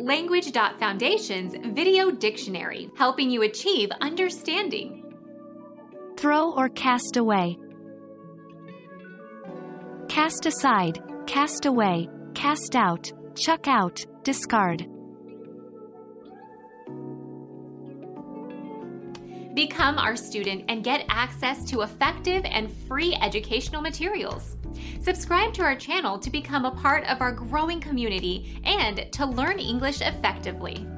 Language.Foundation's Video Dictionary, helping you achieve understanding. Throw or cast away. Cast aside, cast away, cast out, chuck out, discard. Become our student and get access to effective and free educational materials. Subscribe to our channel to become a part of our growing community and to learn English effectively.